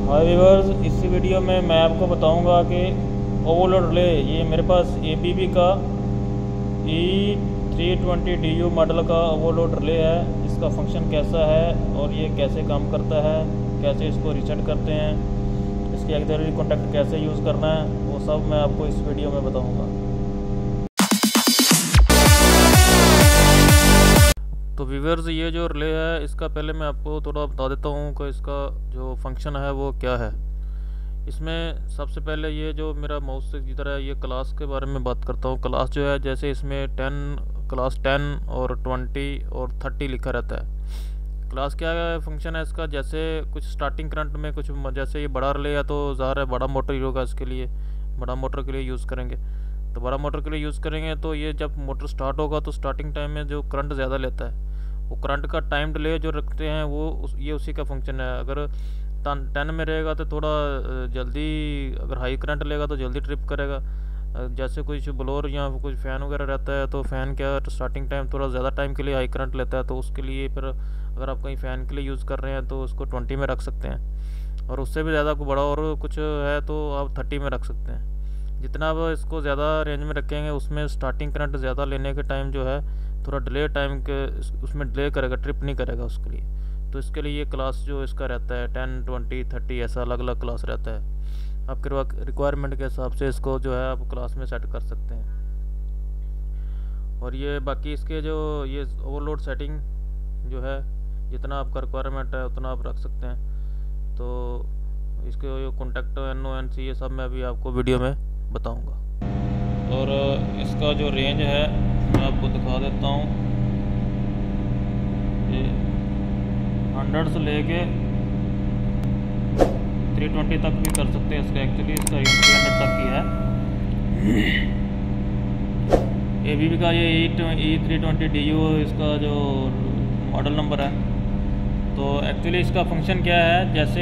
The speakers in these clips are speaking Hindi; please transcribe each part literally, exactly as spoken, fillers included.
हाय व्यूअर्स, इस वीडियो में मैं आपको बताऊंगा कि ओवरलोड रिले, ये मेरे पास ए बी बी का E three twenty D U model का ओवरलोड रिले है। इसका फंक्शन कैसा है और ये कैसे काम करता है, कैसे इसको रीसेट करते हैं, इसकी एक्सिलरी कॉन्टैक्ट कैसे यूज़ करना है, वो सब मैं आपको इस वीडियो में बताऊँगा। तो व्यूअर्स, ये जो रिले है इसका पहले मैं आपको थोड़ा बता देता हूँ कि इसका जो फंक्शन है वो क्या है। इसमें सबसे पहले ये जो मेरा माउस की तरह है, ये क्लास के बारे में बात करता हूँ। क्लास जो है, जैसे इसमें टेन क्लास टेन और ट्वेंटी और थर्टी लिखा रहता है। क्लास क्या है, फंक्शन है इसका, जैसे कुछ स्टार्टिंग करंट में कुछ, जैसे ये बड़ा रिले है तो ज़ाहिर है बड़ा मोटर ही होगा, इसके लिए बड़ा मोटर के लिए यूज़ करेंगे। तो बड़ा मोटर के लिए यूज़ करेंगे तो ये जब मोटर स्टार्ट होगा तो स्टार्टिंग टाइम में जो करंट ज़्यादा लेता है, वो करंट का टाइम डिले जो रखते हैं वो उस, ये उसी का फंक्शन है। अगर टेन में रहेगा तो थोड़ा जल्दी, अगर हाई करंट लेगा तो जल्दी ट्रिप करेगा। जैसे कुछ ब्लोअर या कुछ फ़ैन वगैरह रहता है तो फ़ैन क्या तो स्टार्टिंग टाइम थोड़ा ज़्यादा टाइम के लिए हाई करंट लेता है, तो उसके लिए फिर अगर आप कहीं फ़ैन के लिए यूज़ कर रहे हैं तो उसको ट्वेंटी में रख सकते हैं, और उससे भी ज़्यादा को बड़ा और कुछ है तो आप थर्टी में रख सकते हैं। जितना आप इसको ज़्यादा रेंज में रखेंगे उसमें स्टार्टिंग करंट ज़्यादा लेने के टाइम जो है थोड़ा डिले टाइम के उसमें डिले करेगा, ट्रिप नहीं करेगा उसके लिए। तो इसके लिए ये क्लास जो इसका रहता है टेन ट्वेंटी थर्टी ऐसा अलग अलग क्लास रहता है। आपके रिक्वायरमेंट के हिसाब से इसको जो है आप क्लास में सेट कर सकते हैं। और ये बाकी इसके जो ये ओवरलोड सेटिंग जो है, जितना आपका रिक्वायरमेंट है उतना आप रख सकते हैं। तो इसके जो contact N O N C ये सब मैं अभी आपको वीडियो में बताऊँगा। और इसका जो रेंज है मैं आपको दिखा देता हूँ। ये हंड्रेड से लेके थ्री ट्वेंटी तक भी कर सकते हैं इसका। एक्चुअली इसका रेंज थ्री हंड्रेड तक की है। ए बी बी का ये E three twenty D U इसका जो मॉडल नंबर है। तो एक्चुअली इसका फंक्शन क्या है, जैसे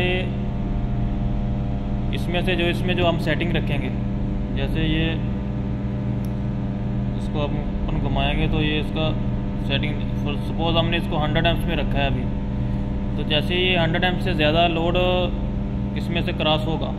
इसमें से जो इसमें जो हम सेटिंग रखेंगे, जैसे ये इसको हम अपन घुमाएंगे तो ये इसका सेटिंग, सपोज हमने इसको हंड्रेड एम्प्स में रखा है अभी, तो जैसे ये हंड्रेड एम्प्स से ज़्यादा लोड इसमें से क्रॉस होगा,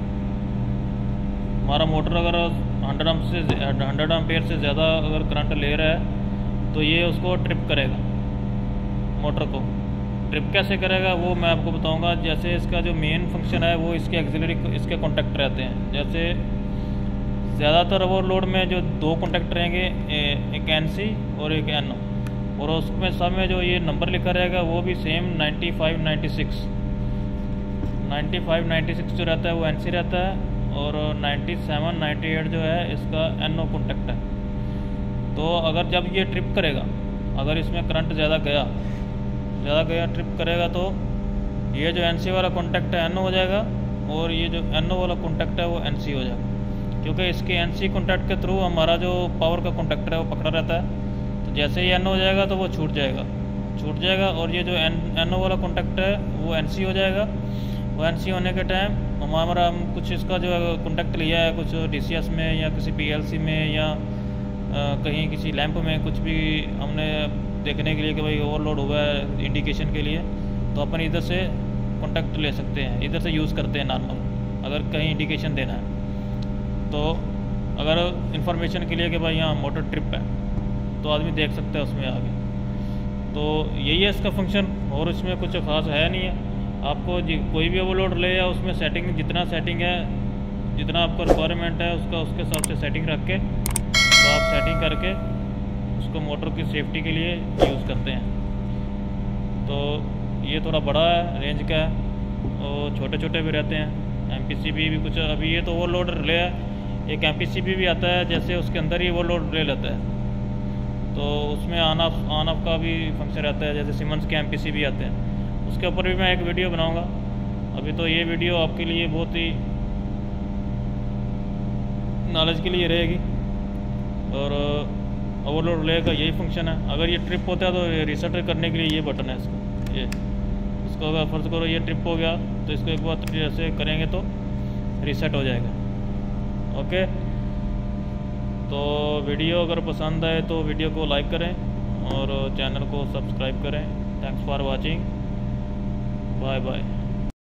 हमारा मोटर अगर हंड्रेड एम्प्स से हंड्रेड एम्पेयर से ज़्यादा अगर करंट ले रहा है तो ये उसको ट्रिप करेगा, मोटर को ट्रिप कैसे करेगा वो मैं आपको बताऊंगा। जैसे इसका जो मेन फंक्शन है वो इसके एक्सिलरी इसके कॉन्टैक्ट रहते हैं। जैसे ज़्यादातर ओवरलोड में जो दो कॉन्टैक्ट रहेंगे, एक एन सी और एक एन ओ, और उसमें सब में जो ये नंबर लिखा रहेगा वो भी same ninety five ninety six ninety five ninety six जो रहता है वो एन सी रहता है, और नाइन्टी सेवन नाइन्टी एट जो है इसका एन ओ कॉन्टैक्ट है। तो अगर जब ये ट्रिप करेगा, अगर इसमें करंट ज़्यादा गया ज़्यादा गया ट्रिप करेगा तो ये जो एन सी वाला कॉन्टैक्ट है एन ओ हो जाएगा, और ये जो एन ओ वाला कॉन्टैक्ट है वो एन सी हो जाएगा, क्योंकि इसके एन सी कॉन्टैक्ट के थ्रू हमारा जो पावर का कॉन्टैक्टर है वो पकड़ा रहता है। तो जैसे ही एन ओ हो जाएगा तो वो छूट जाएगा छूट जाएगा और ये जो एन एन ओ वाला कॉन्टैक्ट है वो एन सी हो जाएगा। वो एन सी होने के टाइम हमारा हम कुछ इसका जो कॉन्टैक्ट लिया है कुछ डी सी एस में या किसी पी एल सी में या आ, कहीं किसी लैंप में कुछ भी हमने देखने के लिए कि भाई ओवरलोड हुआ है इंडिकेशन के लिए, तो अपन इधर से कॉन्टैक्ट ले सकते हैं, इधर से यूज़ करते हैं नॉर्मल, अगर कहीं इंडिकेशन देना है। तो अगर इंफॉर्मेशन के लिए कि भाई यहाँ मोटर ट्रिप है तो आदमी देख सकता है उसमें आगे। तो यही है इसका फंक्शन, और इसमें कुछ ख़ास है नहीं है। आपको कोई भी ओवरलोड ले या उसमें सेटिंग, जितना सेटिंग है, जितना आपका रिक्वायरमेंट है उसका उसके हिसाब से सेटिंग रख के तो आप सेटिंग करके उसको मोटर की सेफ्टी के लिए यूज़ करते हैं। तो ये थोड़ा बड़ा है, रेंज का है, और छोटे छोटे भी रहते हैं। एम पी सी बी भी कुछ, अभी ये तो ओवरलोड रिले है, एक एम पी सी बी भी आता है, जैसे उसके अंदर ही ओवरलोड रिले रहता है, तो उसमें ऑन ऑफ ऑन ऑफ का भी फंक्शन रहता है, जैसे सिमंस के एम पी सी बी आते हैं। उसके ऊपर भी मैं एक वीडियो बनाऊँगा। अभी तो ये वीडियो आपके लिए बहुत ही नॉलेज के लिए रहेगी। और ओवरलोड रिले का यही फंक्शन है। अगर ये ट्रिप होता है तो रीसेट करने के लिए ये बटन है इसका, ये इसको अगर फर्ज करो ये ट्रिप हो गया तो इसको एक बार जैसे करेंगे तो रीसेट हो जाएगा। ओके, तो वीडियो अगर पसंद आए तो वीडियो को लाइक करें और चैनल को सब्सक्राइब करें। Thanks for watching, bye bye.